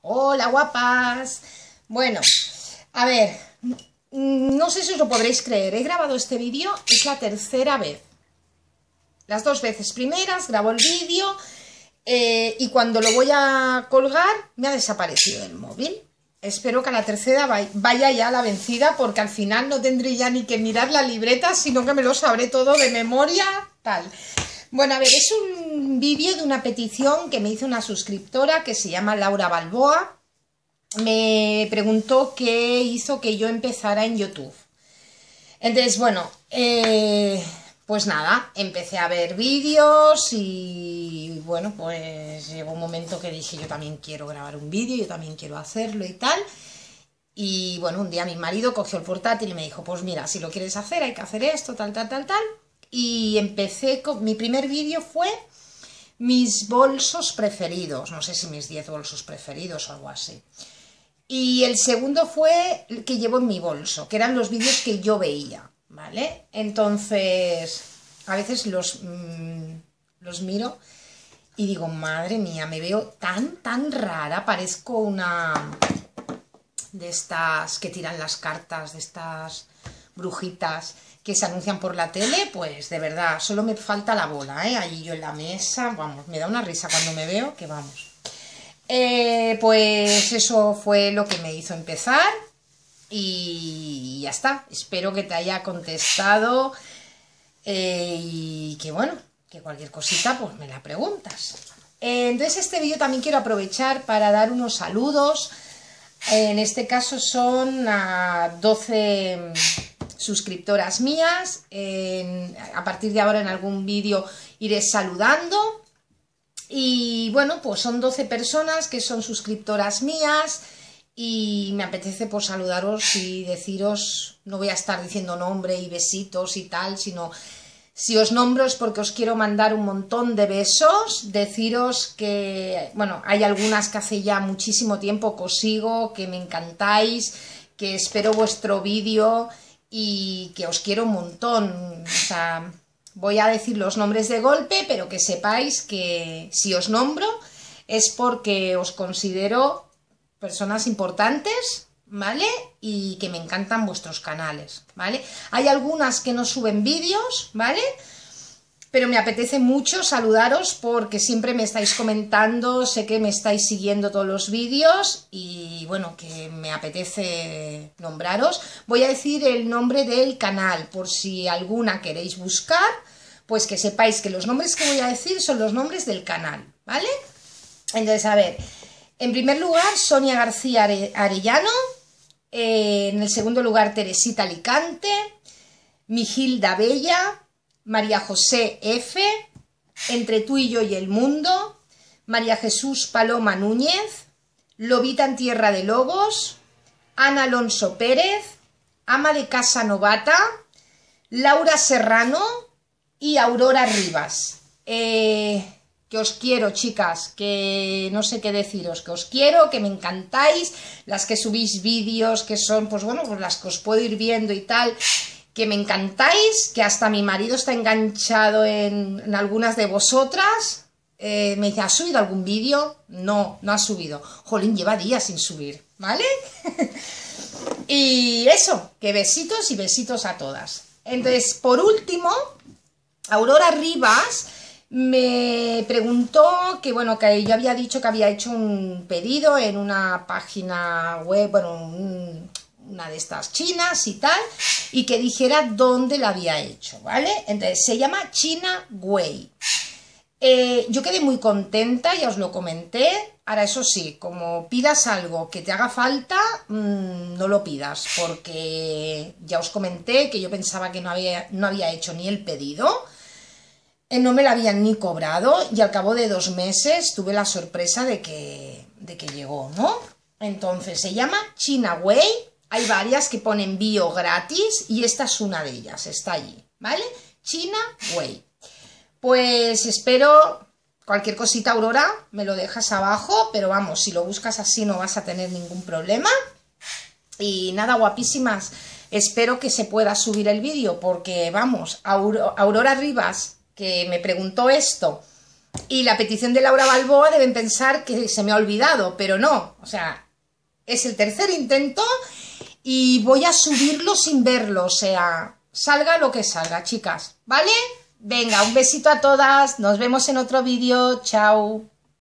Hola guapas. Bueno, a ver, no sé si os lo podréis creer, he grabado este vídeo, es la tercera vez. Las dos veces primeras grabo el vídeo y cuando lo voy a colgar me ha desaparecido el móvil. Espero que a la tercera vaya ya la vencida, porque al final no tendré ya ni que mirar la libreta, sino que me lo sabré todo de memoria, tal. Bueno, a ver, es un vídeo de una petición que me hizo una suscriptora que se llama Laura Balboa. Me preguntó qué hizo que yo empezara en YouTube. Entonces, bueno, pues nada, empecé a ver vídeos y bueno, pues llegó un momento que dije, yo también quiero grabar un vídeo, yo también quiero hacerlo y tal. Y bueno, un día mi marido cogió el portátil y me dijo, pues mira, si lo quieres hacer hay que hacer esto, tal. Y empecé con... Mi primer vídeo fue mis bolsos preferidos, no sé si mis 10 bolsos preferidos o algo así. Y el segundo fue el que llevo en mi bolso, que eran los vídeos que yo veía, ¿vale? Entonces, a veces los miro y digo, madre mía, me veo tan rara, parezco una de estas que tiran las cartas, de estas brujitas que se anuncian por la tele, pues de verdad, solo me falta la bola, ¿eh? Allí yo en la mesa, vamos, me da una risa cuando me veo, que vamos. Pues eso fue lo que me hizo empezar y ya está. Espero que te haya contestado y que bueno, que cualquier cosita pues me la preguntas. Entonces este vídeo también quiero aprovechar para dar unos saludos. En este caso son a 12 suscriptoras mías. A partir de ahora en algún vídeo iré saludando. Y bueno, pues son 12 personas que son suscriptoras mías y me apetece pues saludaros y deciros, no voy a estar diciendo nombre y besitos y tal, sino si os nombro es porque os quiero mandar un montón de besos, deciros que, bueno, hay algunas que hace ya muchísimo tiempo que os sigo, que me encantáis, que espero vuestro vídeo y que os quiero un montón, o sea... Voy a decir los nombres de golpe, pero que sepáis que si os nombro es porque os considero personas importantes, ¿vale? Y que me encantan vuestros canales, ¿vale? Hay algunas que no suben vídeos, ¿vale? Pero me apetece mucho saludaros porque siempre me estáis comentando, sé que me estáis siguiendo todos los vídeos y bueno, que me apetece nombraros. Voy a decir el nombre del canal por si alguna queréis buscar, pues que sepáis que los nombres que voy a decir son los nombres del canal, ¿vale? Entonces, a ver, en primer lugar Sonia García Arellano, en el segundo lugar Teresita Alicante, Mijilda Bella, María José F., Entre tú y yo y el mundo, María Jesús Paloma Núñez, Lobita en Tierra de Lobos, Ana Alonso Pérez, Ama de Casa Novata, Laura Serrano y Aurora Rivas. Que os quiero, chicas, que no sé qué deciros, que os quiero, que me encantáis, las que subís vídeos, que son, pues bueno, pues las que os puedo ir viendo y tal, que me encantáis, que hasta mi marido está enganchado en algunas de vosotras. Me dice, ¿has subido algún vídeo? No, no ha subido. Jolín, lleva días sin subir, ¿vale? Y eso, que besitos y besitos a todas. Entonces, por último, Aurora Rivas me preguntó que, bueno, que yo había dicho que había hecho un pedido en una página web, bueno, una de estas chinas y tal, y que dijera dónde la había hecho, ¿vale? Entonces, se llama China Way. Yo quedé muy contenta, ya os lo comenté. Ahora, eso sí, como pidas algo que te haga falta, no lo pidas, porque ya os comenté que yo pensaba que no había hecho ni el pedido, no me la habían ni cobrado, y al cabo de 2 meses tuve la sorpresa de que llegó, ¿no? Entonces, se llama China Way. Hay varias que ponen bio gratis y esta es una de ellas, está allí, ¿vale? China Way. Pues espero, cualquier cosita, Aurora, me lo dejas abajo, pero vamos, si lo buscas así no vas a tener ningún problema. Y nada, guapísimas, espero que se pueda subir el vídeo porque, vamos, Aurora Rivas, que me preguntó esto, Y la petición de Laura Balboa deben pensar que se me ha olvidado, pero no, o sea, es el tercer intento y voy a subirlo sin verlo, o sea, salga lo que salga, chicas, ¿vale? Venga, un besito a todas, nos vemos en otro vídeo, chao.